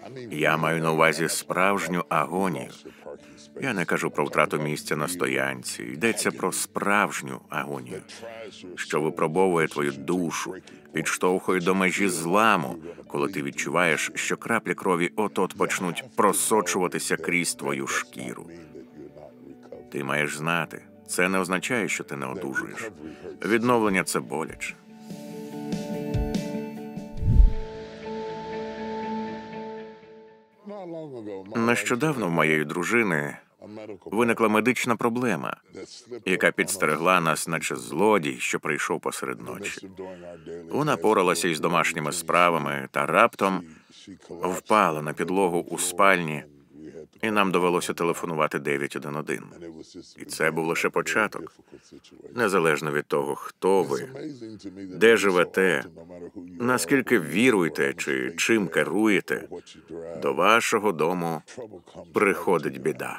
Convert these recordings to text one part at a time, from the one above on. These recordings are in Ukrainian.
Я маю на увазі справжню агонію. Я не кажу про втрату місця на стоянці. Йдеться про справжню агонію, що випробовує твою душу, підштовхує до межі зламу, коли ти відчуваєш, що краплі крові от-от почнуть просочуватися крізь твою шкіру. Ти маєш знати, це не означає, що ти не одужуєш. Відновлення – це боляче. Нещодавно в моєї дружини виникла медична проблема, яка підстерегла нас, наче злодій, що прийшов посеред ночі. Вона поралася із домашніми справами та раптом впала на підлогу у спальні, і нам довелося телефонувати 911. І це був лише початок. Незалежно від того, хто ви, де живете, наскільки віруєте чи чим керуєте, до вашого дому приходить біда.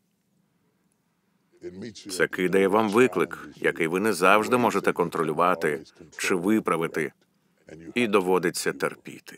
Це кидає вам виклик, який ви не завжди можете контролювати чи виправити, і доводиться терпіти.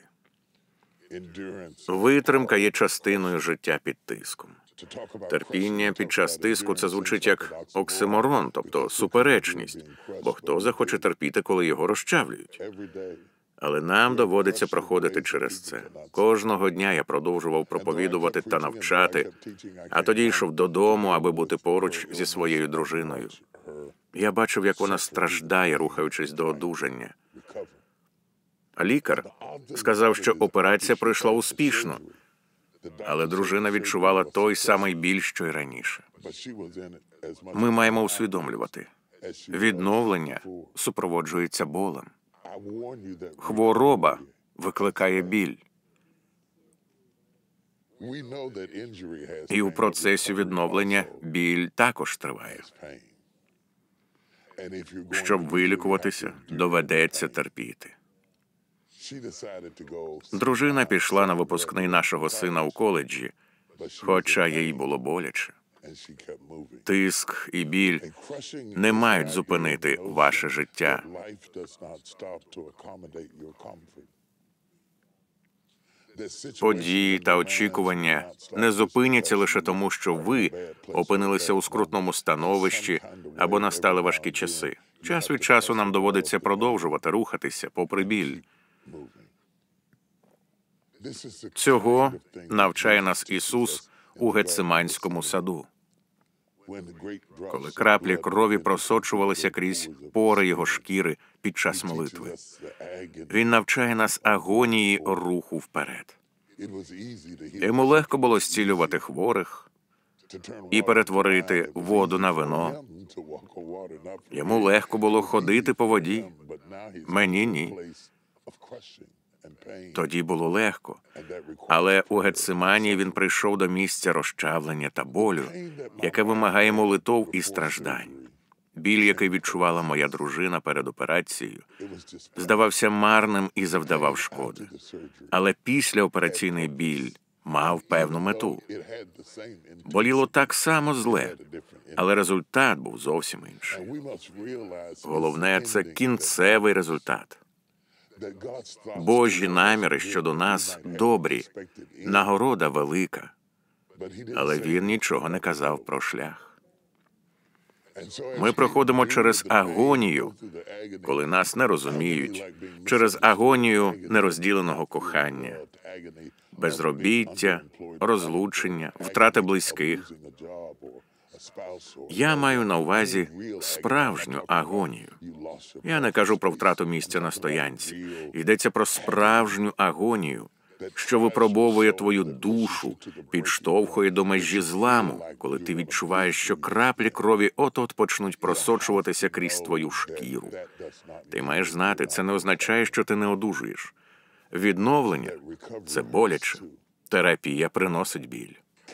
Витримка є частиною життя під тиском. Терпіння під час тиску – це звучить як оксиморон, тобто суперечність, бо хто захоче терпіти, коли його розчавлюють? Але нам доводиться проходити через це. Кожного дня я продовжував проповідувати та навчати, а тоді йшов додому, аби бути поруч зі своєю дружиною. Я бачив, як вона страждає, рухаючись до одужання. А лікар сказав, що операція пройшла успішно, але дружина відчувала той самий біль, що й раніше. Ми маємо усвідомлювати, відновлення супроводжується болем. Хвороба викликає біль. І у процесі відновлення біль також триває. Щоб вилікуватися, доведеться терпіти. Дружина пішла на випускний нашого сина у коледжі, хоча їй було боляче. Тиск і біль не мають зупинити ваше життя. Події та очікування не зупиняться лише тому, що ви опинилися у скрутному становищі або настали важкі часи. Час від часу нам доводиться продовжувати рухатися попри біль. Цього навчає нас Ісус у Гетсиманському саду, коли краплі крові просочувалися крізь пори Його шкіри під час молитви. Він навчає нас агонії руху вперед. Йому легко було зцілювати хворих і перетворити воду на вино. Йому легко було ходити по воді. Мені – ні. Тоді було легко, але у Гетсимані він прийшов до місця розчавлення та болю, яке вимагає молитов і страждань. Біль, який відчувала моя дружина перед операцією, здавався марним і завдавав шкоди. Але післяопераційний біль мав певну мету. Боліло так само зле, але результат був зовсім інший. Головне – це кінцевий результат. Божі наміри щодо нас добрі, нагорода велика, але Він нічого не казав про шлях. Ми проходимо через агонію, коли нас не розуміють, через агонію нерозділеного кохання, безробіття, розлучення, втрати близьких. Я маю на увазі справжню агонію. Я не кажу про втрату місця на стоянці. Йдеться про справжню агонію, що випробовує твою душу, підштовхує до межі зламу, коли ти відчуваєш, що краплі крові от-от почнуть просочуватися крізь твою шкіру. Ти маєш знати, це не означає, що ти не одужуєш. Відновлення – це боляче. Терапія приносить біль.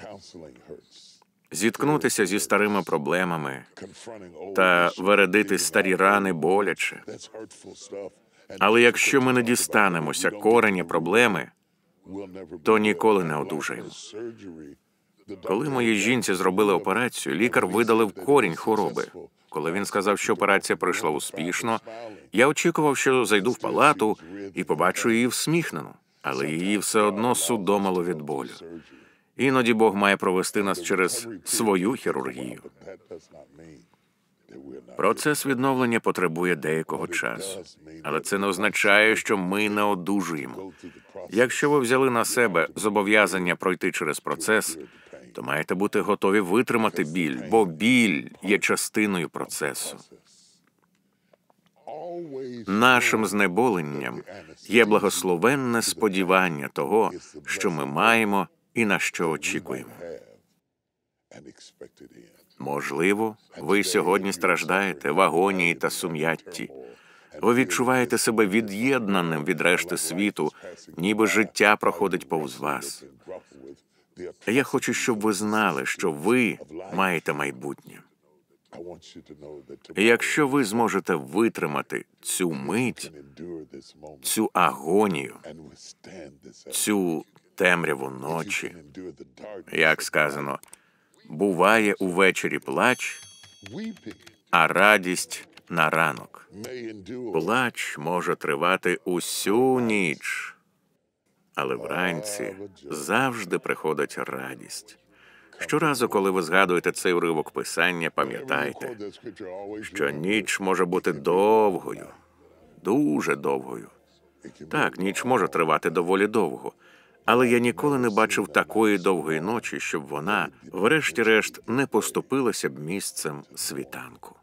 Зіткнутися зі старими проблемами та вередити старі рани боляче. Але якщо ми не дістанемося кореня проблеми, то ніколи не одужаємо. Коли моїй жінці зробили операцію, лікар видалив корінь хвороби. Коли він сказав, що операція пройшла успішно, я очікував, що зайду в палату і побачу її всміхнену. але її все одно судомило від болю. Іноді Бог має провести нас через свою хірургію. Процес відновлення потребує деякого часу, але це не означає, що ми не одужуємо. Якщо ви взяли на себе зобов'язання пройти через процес, то маєте бути готові витримати біль, бо біль є частиною процесу. Нашим знеболенням є благословенне сподівання того, що ми маємо і на що очікуємо. Можливо, ви сьогодні страждаєте в агонії та сум'ятті. Ви відчуваєте себе від'єднаним від решти світу, ніби життя проходить повз вас. Я хочу, щоб ви знали, що ви маєте майбутнє. І якщо ви зможете витримати цю мить, цю агонію, цю темряву ночі, як сказано, буває увечері плач, а радість на ранок. Плач може тривати усю ніч, але вранці завжди приходить радість. Щоразу, коли ви згадуєте цей уривок Писання, пам'ятайте, що ніч може бути довгою, дуже довгою. Так, ніч може тривати доволі довго, але я ніколи не бачив такої довгої ночі, щоб вона, врешті-решт, не поступилася б місцем світанку.